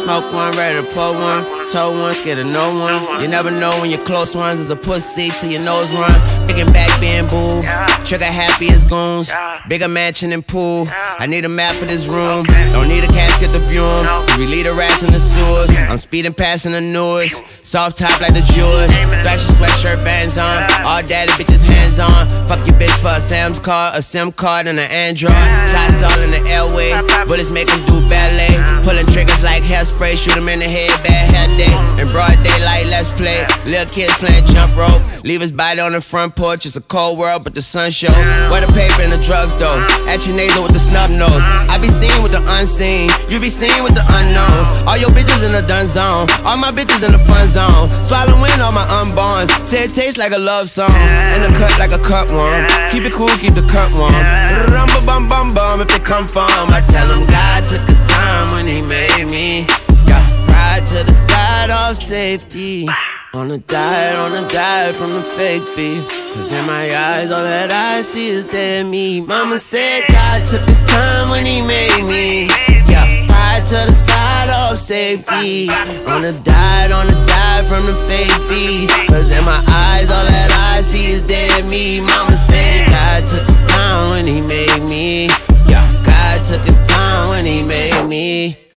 smoke one, ready to pour one. Told one, scared of no one. You never know when your close ones is a pussy till your nose run. Picking back being boo. Trigger happy as goons. Bigger mansion and pool. I need a map for this room. Don't need a casket to view 'em. We lead the rats in the sewers. I'm speeding past in the newest. Soft top like the Jewels. Fashion sweatshirt bands on. All daddy bitches hands on. Fuck your bitch for a Sam's card, a SIM card, and an Android. Shots all in the airway. Bullets make them do ballet. Pulling triggers like hairspray. Shoot them in the head, bad hair day. In broad daylight, let's play. Little kids playing jump rope. Leave his body on the front porch. It's a cold world, but the sun show. Where the paper in the drugstore. At your nasal with the snub nose. I be seen with the unseen. You be seen with the unknowns. All your bitches in the done zone. All my bitches in the fun zone. Swallowing all my unborns. Say it tastes like a love song. In the cut like a cut one. Keep it cool, keep the cut warm. Rumba bum bum bum if they come from. I tell them God took his time when he made me. Got pride to the side of safety. On a diet from the fake beef. Cause in my eyes, all that I see is dead meat. Mama said God took his time when he made me. Yeah, pride to the side of safety. On a diet from the fake beef. Cause in my eyes, all that I see is dead meat. Mama